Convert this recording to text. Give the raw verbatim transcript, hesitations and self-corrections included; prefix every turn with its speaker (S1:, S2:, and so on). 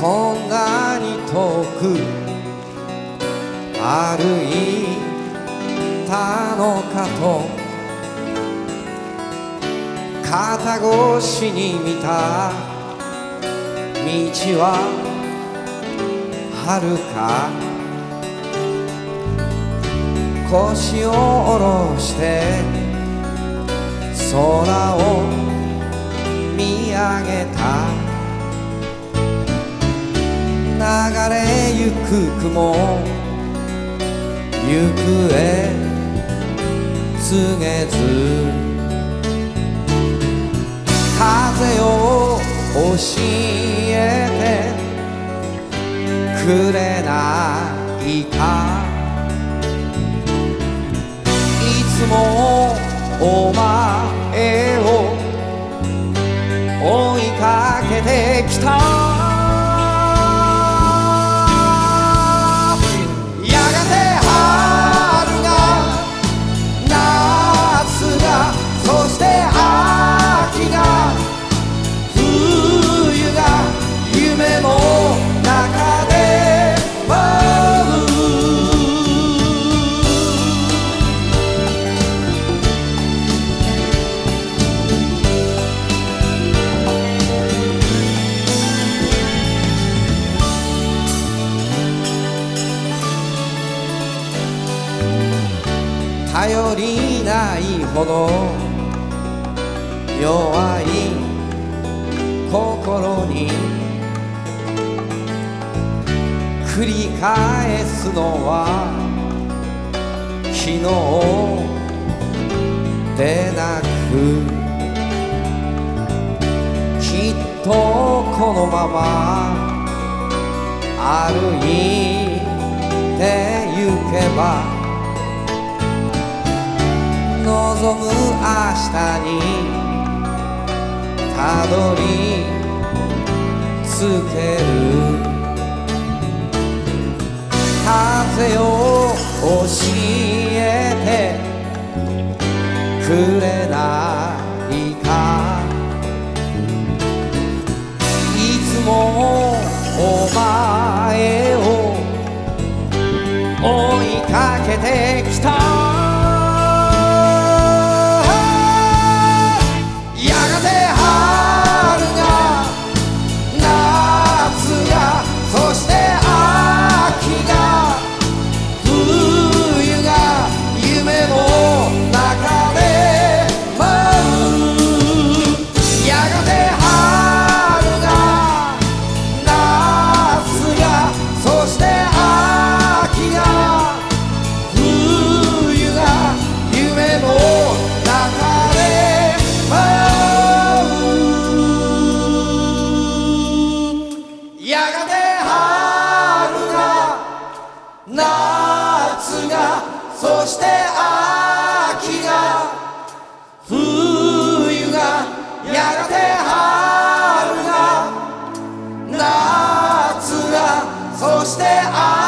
S1: こんなに遠く歩いたのかと肩越しに見た道は遥か腰を下ろして空を見上げた流れゆく雲行方告げず風を教えてくれないかいつもお前を追いかけてきた頼りないほど弱い心に繰り返すのは昨日でなくきっとこのまま歩いてゆけば望む明日にたどり着ける風を教えてくれないかいつもお前を追いかけてきた夏がそして秋が冬がやがて春が夏がそして秋